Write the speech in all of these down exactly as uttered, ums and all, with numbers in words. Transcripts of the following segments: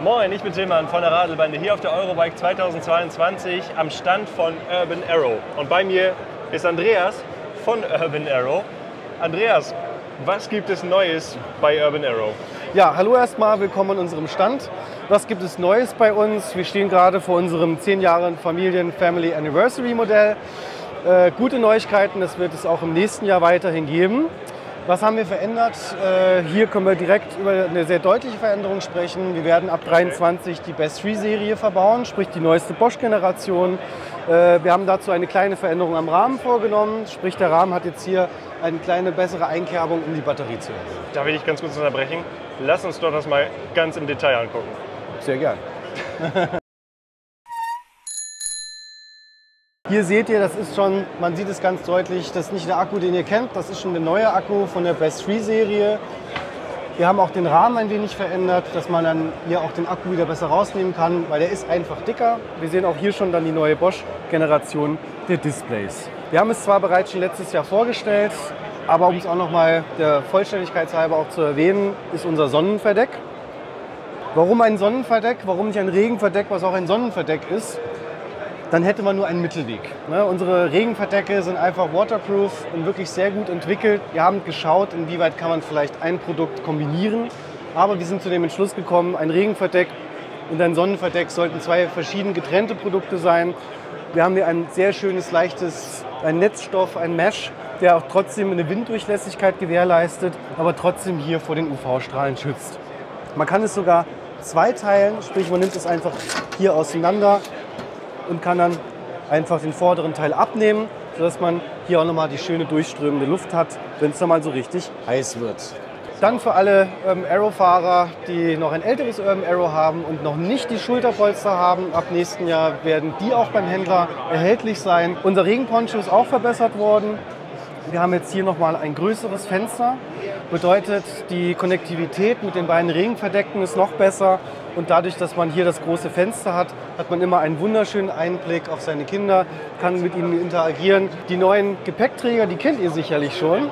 Moin, ich bin Tillmann von der Radelbande hier auf der Eurobike zweitausendzweiundzwanzig am Stand von Urban Arrow. Und bei mir ist Andreas von Urban Arrow. Andreas, was gibt es Neues bei Urban Arrow? Ja, hallo erstmal, willkommen an unserem Stand. Was gibt es Neues bei uns? Wir stehen gerade vor unserem zehn Jahre Familien Family Anniversary Modell. Äh, gute Neuigkeiten, das wird es auch im nächsten Jahr weiterhin geben. Was haben wir verändert? Äh, hier können wir direkt über eine sehr deutliche Veränderung sprechen. Wir werden ab dreiundzwanzig die Best drei Serie verbauen, sprich die neueste Bosch-Generation. Äh, wir haben dazu eine kleine Veränderung am Rahmen vorgenommen, sprich der Rahmen hat jetzt hier eine kleine bessere Einkerbung, um die Batterie zu erhöhen. Da will ich ganz kurz unterbrechen. Lass uns doch das mal ganz im Detail angucken. Sehr gern. Hier seht ihr, das ist schon, man sieht es ganz deutlich, das ist nicht der Akku, den ihr kennt, das ist schon der neue Akku von der Best drei Serie. Wir haben auch den Rahmen ein wenig verändert, dass man dann hier auch den Akku wieder besser rausnehmen kann, weil der ist einfach dicker. Wir sehen auch hier schon dann die neue Bosch-Generation der Displays. Wir haben es zwar bereits schon letztes Jahr vorgestellt, aber um es auch noch mal der Vollständigkeit halber auch zu erwähnen, ist unser Sonnenverdeck. Warum ein Sonnenverdeck? Warum nicht ein Regenverdeck, was auch ein Sonnenverdeck ist? Dann hätte man nur einen Mittelweg. Ne? Unsere Regenverdecke sind einfach waterproof und wirklich sehr gut entwickelt. Wir haben geschaut, inwieweit kann man vielleicht ein Produkt kombinieren. Aber wir sind zu dem Entschluss gekommen, ein Regenverdeck und ein Sonnenverdeck sollten zwei verschieden getrennte Produkte sein. Wir haben hier ein sehr schönes, leichtes, ein Netzstoff, ein Mesh, der auch trotzdem eine Winddurchlässigkeit gewährleistet, aber trotzdem hier vor den U V-Strahlen schützt. Man kann es sogar zweiteilen, sprich man nimmt es einfach hier auseinander und kann dann einfach den vorderen Teil abnehmen, sodass man hier auch nochmal die schöne durchströmende Luft hat, wenn es dann mal so richtig heiß wird. Dann für alle Urban Arrow-Fahrer, die noch ein älteres Urban Arrow haben und noch nicht die Schulterpolster haben, ab nächsten Jahr werden die auch beim Händler erhältlich sein. Unser Regenponcho ist auch verbessert worden. Wir haben jetzt hier nochmal ein größeres Fenster. Bedeutet, die Konnektivität mit den beiden Regenverdecken ist noch besser. Und dadurch, dass man hier das große Fenster hat, hat man immer einen wunderschönen Einblick auf seine Kinder, kann mit ihnen interagieren. Die neuen Gepäckträger, die kennt ihr sicherlich schon.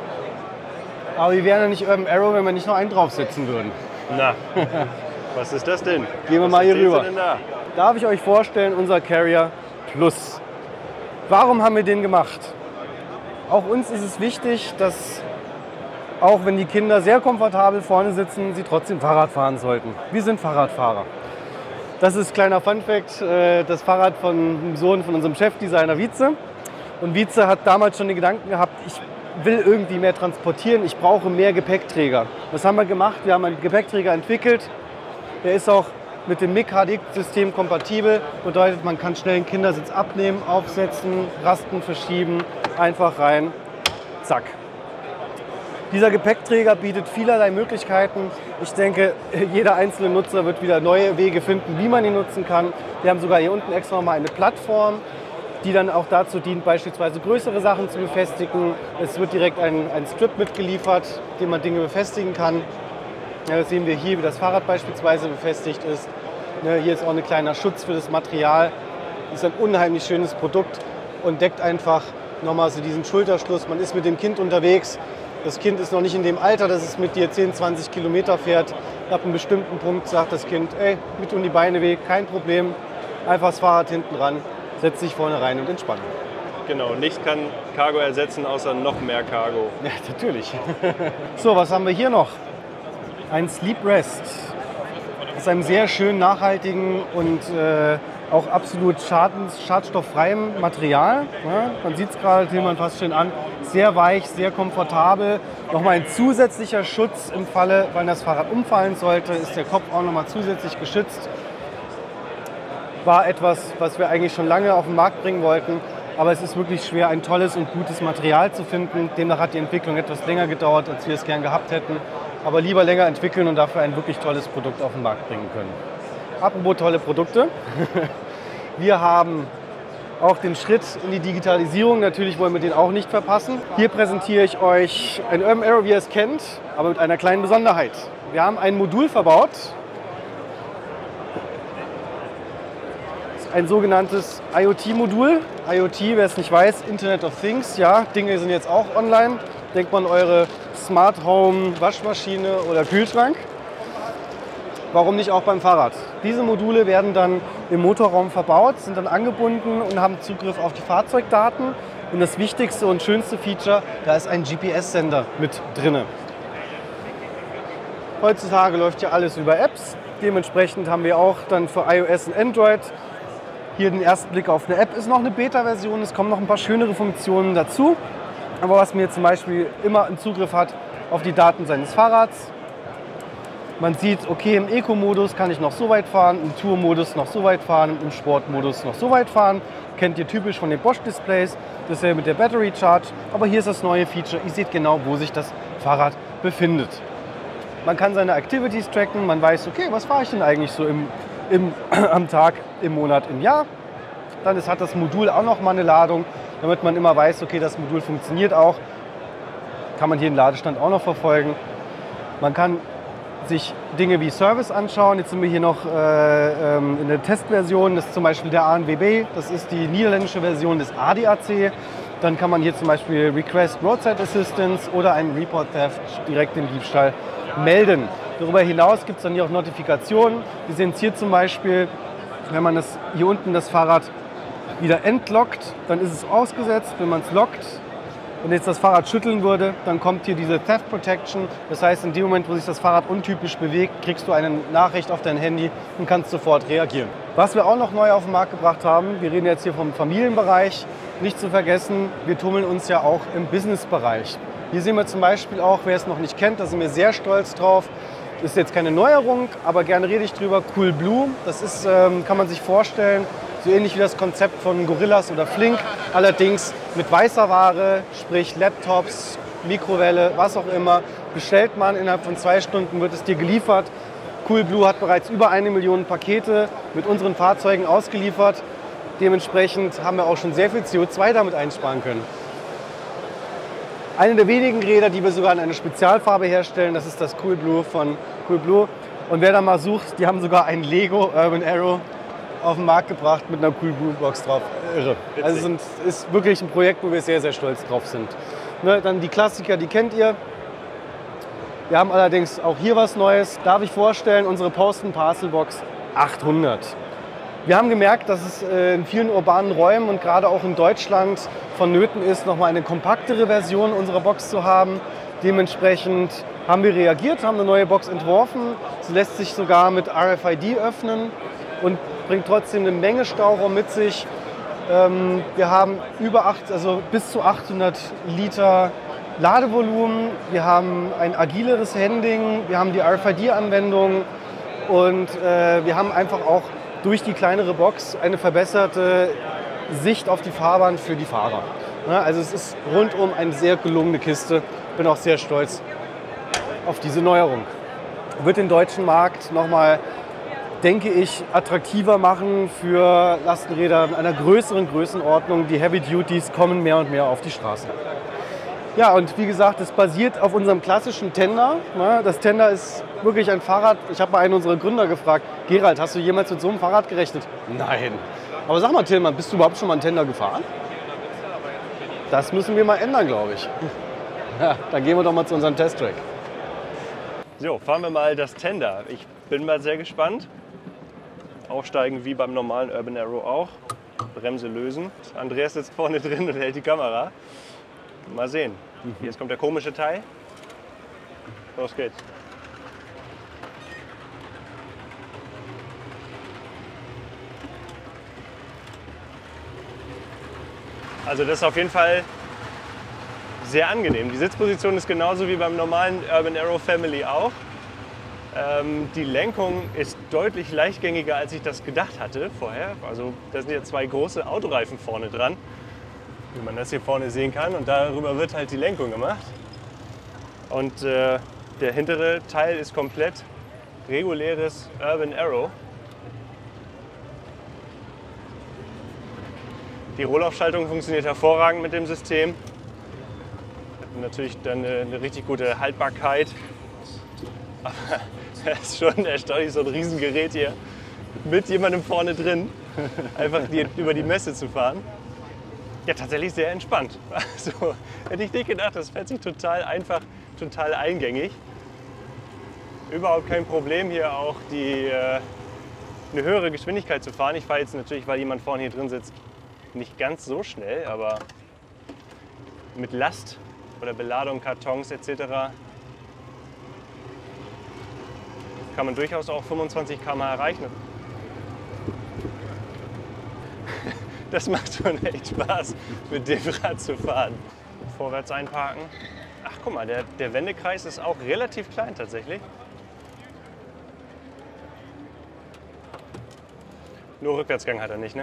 Aber wir wären ja nicht Urban Arrow, wenn wir nicht noch einen draufsetzen würden. Na, was ist das denn? Gehen wir was mal hier rüber. Da? Darf ich euch vorstellen, unser Carrier Plus. Warum haben wir den gemacht? Auch uns ist es wichtig, dass auch wenn die Kinder sehr komfortabel vorne sitzen, sie trotzdem Fahrrad fahren sollten. Wir sind Fahrradfahrer. Das ist ein kleiner Funfact, das Fahrrad von dem Sohn von unserem Chefdesigner Wietze. Und Wietze hat damals schon den Gedanken gehabt, ich will irgendwie mehr transportieren, ich brauche mehr Gepäckträger. Was haben wir gemacht? Wir haben einen Gepäckträger entwickelt. Der ist auch mit dem M I C H D-System kompatibel. Bedeutet, man kann schnell den Kindersitz abnehmen, aufsetzen, Rasten verschieben, einfach rein, zack. Dieser Gepäckträger bietet vielerlei Möglichkeiten. Ich denke, jeder einzelne Nutzer wird wieder neue Wege finden, wie man ihn nutzen kann. Wir haben sogar hier unten extra mal eine Plattform, die dann auch dazu dient, beispielsweise größere Sachen zu befestigen. Es wird direkt ein, ein Strip mitgeliefert, den man Dinge befestigen kann. Ja, das sehen wir hier, wie das Fahrrad beispielsweise befestigt ist. Ja, hier ist auch ein kleiner Schutz für das Material. Das ist ein unheimlich schönes Produkt und deckt einfach nochmal so diesen Schulterschluss. Man ist mit dem Kind unterwegs. Das Kind ist noch nicht in dem Alter, dass es mit dir zehn, zwanzig Kilometer fährt. Ab einem bestimmten Punkt sagt das Kind, ey, mit um die Beine weg, kein Problem. Einfach das Fahrrad hinten ran, setzt sich vorne rein und entspannen. Genau, nichts kann Cargo ersetzen, außer noch mehr Cargo. Ja, natürlich. So, was haben wir hier noch? Ein Sleep Rest. Aus einem sehr schön nachhaltigen und äh, auch absolut schadens, schadstofffreiem Material. Ja, man sieht es gerade, Tillmann fast schön an. Sehr weich, sehr komfortabel. Nochmal ein zusätzlicher Schutz im Falle, weil das Fahrrad umfallen sollte, ist der Kopf auch nochmal zusätzlich geschützt. War etwas, was wir eigentlich schon lange auf den Markt bringen wollten. Aber es ist wirklich schwer, ein tolles und gutes Material zu finden. Demnach hat die Entwicklung etwas länger gedauert, als wir es gern gehabt hätten. Aber lieber länger entwickeln und dafür ein wirklich tolles Produkt auf den Markt bringen können. Apropos tolle Produkte. Wir haben auch den Schritt in die Digitalisierung. Natürlich wollen wir den auch nicht verpassen. Hier präsentiere ich euch ein Urban Arrow, wie ihr es kennt, aber mit einer kleinen Besonderheit. Wir haben ein Modul verbaut. Das ist ein sogenanntes IoT-Modul. IoT, wer es nicht weiß, Internet of Things. Ja, Dinge sind jetzt auch online. Denkt man eure Smart Home Waschmaschine oder Kühlschrank. warum nicht auch beim Fahrrad? Diese Module werden dann im Motorraum verbaut, sind dann angebunden und haben Zugriff auf die Fahrzeugdaten. Und das wichtigste und schönste Feature, da ist ein G P S-Sender mit drin. Heutzutage läuft ja alles über Apps. Dementsprechend haben wir auch dann für iOS und Android hier den ersten Blick auf eine App. Ist noch eine Beta-Version, es kommen noch ein paar schönere Funktionen dazu. Aber was mir zum Beispiel immer einen Zugriff hat auf die Daten seines Fahrrads. Man sieht, okay, im Eco-Modus kann ich noch so weit fahren, im Tour-Modus noch so weit fahren, im Sport-Modus noch so weit fahren. Kennt ihr typisch von den Bosch-Displays, das ist ja mit der Battery Charge. Aber hier ist das neue Feature, ihr seht genau, wo sich das Fahrrad befindet. Man kann seine Activities tracken, man weiß, okay, was fahre ich denn eigentlich so im, im, am Tag, im Monat, im Jahr. Dann ist, hat das Modul auch noch mal eine Ladung, damit man immer weiß, okay, das Modul funktioniert auch. Kann man hier den Ladestand auch noch verfolgen. Man kann sich Dinge wie Service anschauen. Jetzt sind wir hier noch äh, ähm, in der Testversion. Das ist zum Beispiel der A N W B, das ist die niederländische Version des A D A C. Dann kann man hier zum Beispiel Request Roadside Assistance oder einen Report Theft, direkt den Diebstahl, melden. Darüber hinaus gibt es dann hier auch Notifikationen. Wir sehen es hier zum Beispiel, wenn man das, hier unten das Fahrrad wieder entlockt, dann ist es ausgesetzt. Wenn man es lockt und jetzt das Fahrrad schütteln würde, dann kommt hier diese Theft Protection. Das heißt, in dem Moment, wo sich das Fahrrad untypisch bewegt, kriegst du eine Nachricht auf dein Handy und kannst sofort reagieren. Was wir auch noch neu auf den Markt gebracht haben, wir reden jetzt hier vom Familienbereich, nicht zu vergessen, wir tummeln uns ja auch im Businessbereich. Hier sehen wir zum Beispiel auch, wer es noch nicht kennt, da sind wir sehr stolz drauf. Das ist jetzt keine Neuerung, aber gerne rede ich drüber. Coolblue, das ist, ähm, kann man sich vorstellen, so ähnlich wie das Konzept von Gorillas oder Flink, allerdings mit weißer Ware, sprich Laptops, Mikrowelle, was auch immer. Bestellt man, innerhalb von zwei Stunden wird es dir geliefert. Coolblue hat bereits über eine Million Pakete mit unseren Fahrzeugen ausgeliefert. Dementsprechend haben wir auch schon sehr viel C O zwei damit einsparen können. Eine der wenigen Räder, die wir sogar in einer Spezialfarbe herstellen, das ist das Coolblue von Coolblue. Und wer da mal sucht, die haben sogar ein Lego Urban Arrow auf den Markt gebracht mit einer Coolblue Box drauf. Irre. Also es ist wirklich ein Projekt, wo wir sehr, sehr stolz drauf sind. Ne, dann die Klassiker, die kennt ihr. Wir haben allerdings auch hier was Neues. Darf ich vorstellen, unsere Post and Parcel Box achthundert. Wir haben gemerkt, dass es in vielen urbanen Räumen und gerade auch in Deutschland vonnöten ist, nochmal eine kompaktere Version unserer Box zu haben. Dementsprechend haben wir reagiert, haben eine neue Box entworfen. Sie lässt sich sogar mit R F I D öffnen und bringt trotzdem eine Menge Stauraum mit sich. Wir haben über acht, also bis zu achthundert Liter Ladevolumen. Wir haben ein agileres Handling, wir haben die R F I D-Anwendung und wir haben einfach auch durch die kleinere Box eine verbesserte Sicht auf die Fahrbahn für die Fahrer. Also es ist rundum eine sehr gelungene Kiste. Bin auch sehr stolz auf diese Neuerung. Wird den deutschen Markt nochmal, denke ich, attraktiver machen für Lastenräder in einer größeren Größenordnung. Die Heavy Duties kommen mehr und mehr auf die Straße. Ja, und wie gesagt, es basiert auf unserem klassischen Tender. Das Tender ist wirklich ein Fahrrad. Ich habe mal einen unserer Gründer gefragt, Gerald, hast du jemals mit so einem Fahrrad gerechnet? Nein. Aber sag mal, Tillmann, bist du überhaupt schon mal einen Tender gefahren? Das müssen wir mal ändern, glaube ich. Ja, dann gehen wir doch mal zu unserem Testtrack. So, fahren wir mal das Tender. Ich bin mal sehr gespannt. Aufsteigen wie beim normalen Urban Arrow auch. Bremse lösen. Andreas sitzt vorne drin und hält die Kamera. Mal sehen. Jetzt kommt der komische Teil. Los geht's. Also das ist auf jeden Fall sehr angenehm. Die Sitzposition ist genauso wie beim normalen Urban Arrow Family auch. Ähm, die Lenkung ist deutlich leichtgängiger, als ich das gedacht hatte vorher. Also da sind ja zwei große Autoreifen vorne dran, wie man das hier vorne sehen kann. Und darüber wird halt die Lenkung gemacht. Und äh, der hintere Teil ist komplett reguläres Urban Arrow. Die Rollaufschaltung funktioniert hervorragend mit dem System. Hat natürlich dann eine, eine richtig gute Haltbarkeit. Aber es ist schon erstaunlich, so ein Riesengerät hier mit jemandem vorne drin, einfach die, über die Messe zu fahren. Ja, tatsächlich sehr entspannt. Also, hätte ich nicht gedacht, das fährt sich total einfach, total eingängig. überhaupt kein Problem, hier auch die, äh, eine höhere Geschwindigkeit zu fahren. Ich fahre jetzt natürlich, weil jemand vorne hier drin sitzt, nicht ganz so schnell, aber mit Last oder Beladung, Kartons et cetera kann man durchaus auch fünfundzwanzig Kilometer pro Stunde erreichen. Das macht schon echt Spaß, mit dem Rad zu fahren. Vorwärts einparken. Ach guck mal, der, der Wendekreis ist auch relativ klein tatsächlich. Nur Rückwärtsgang hat er nicht, ne?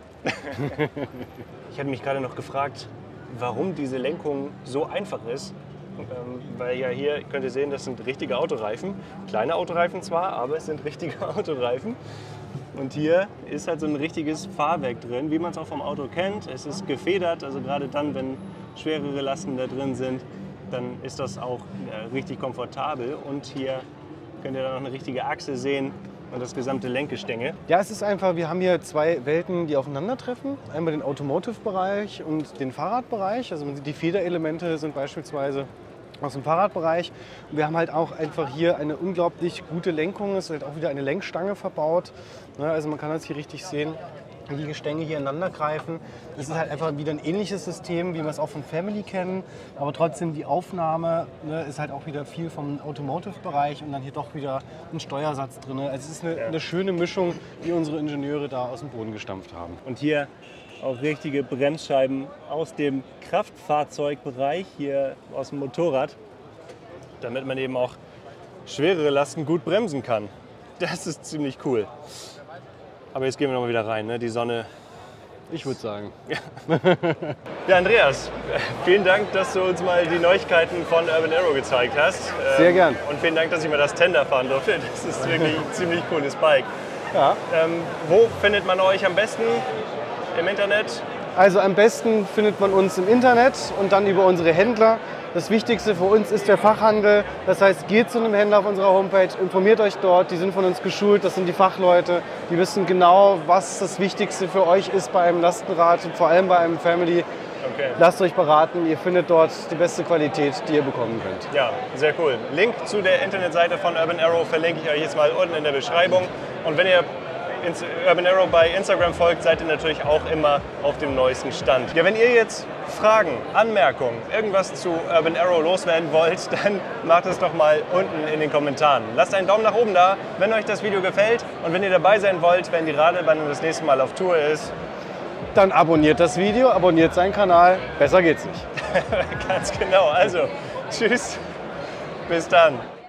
Ich hatte mich gerade noch gefragt, warum diese Lenkung so einfach ist. Ähm, weil ja hier, könnt ihr sehen, das sind richtige Autoreifen. Kleine Autoreifen zwar, aber es sind richtige Autoreifen. Und hier ist halt so ein richtiges Fahrwerk drin, wie man es auch vom Auto kennt. Es ist gefedert, also gerade dann, wenn schwerere Lasten da drin sind, dann ist das auch äh, richtig komfortabel. Und hier könnt ihr dann noch eine richtige Achse sehen und das gesamte Lenkgestänge. Ja, es ist einfach, wir haben hier zwei Welten, die aufeinandertreffen. Einmal den Automotive-Bereich und den Fahrradbereich. Also man sieht, die Federelemente sind beispielsweise aus dem Fahrradbereich. Und wir haben halt auch einfach hier eine unglaublich gute Lenkung. Es ist halt auch wieder eine Lenkstange verbaut. Also man kann das hier richtig sehen, wie die Gestänge hier ineinander greifen. Das ist halt einfach wieder ein ähnliches System, wie wir es auch von Family kennen. Aber trotzdem die Aufnahme, ne, ist halt auch wieder viel vom Automotive-Bereich und dann hier doch wieder ein Steuersatz drin. Also es ist eine, Ja. eine schöne Mischung, die unsere Ingenieure da aus dem Boden gestampft haben. Und hier auch richtige Bremsscheiben aus dem Kraftfahrzeugbereich, hier aus dem Motorrad, damit man eben auch schwerere Lasten gut bremsen kann. Das ist ziemlich cool. Aber jetzt gehen wir noch mal wieder rein, ne? Die Sonne. Ich würde sagen. Ja, Andreas, vielen Dank, dass du uns mal die Neuigkeiten von Urban Arrow gezeigt hast. Sehr gern. Und vielen Dank, dass ich mal das Tender fahren durfte. Das ist wirklich ein ziemlich cooles Bike. Ja. Ähm, wo findet man euch am besten? Im Internet? Also am besten findet man uns im Internet und dann über unsere Händler. Das Wichtigste für uns ist der Fachhandel. Das heißt, geht zu einem Händler auf unserer Homepage, informiert euch dort. Die sind von uns geschult, das sind die Fachleute. Die wissen genau, was das Wichtigste für euch ist bei einem Lastenrad und vor allem bei einem Family. Okay. Lasst euch beraten, ihr findet dort die beste Qualität, die ihr bekommen könnt. Ja, sehr cool. Link zu der Internetseite von Urban Arrow verlinke ich euch jetzt mal unten in der Beschreibung. Und wenn ihr Urban Arrow bei Instagram folgt, seid ihr natürlich auch immer auf dem neuesten Stand. Ja, wenn ihr jetzt Fragen, Anmerkungen, irgendwas zu Urban Arrow loswerden wollt, dann macht es doch mal unten in den Kommentaren. Lasst einen Daumen nach oben da, wenn euch das Video gefällt und wenn ihr dabei sein wollt, wenn die Radebahn das nächste Mal auf Tour ist. Dann abonniert das Video, abonniert seinen Kanal. Besser geht's nicht. Ganz genau. Also, tschüss. Bis dann.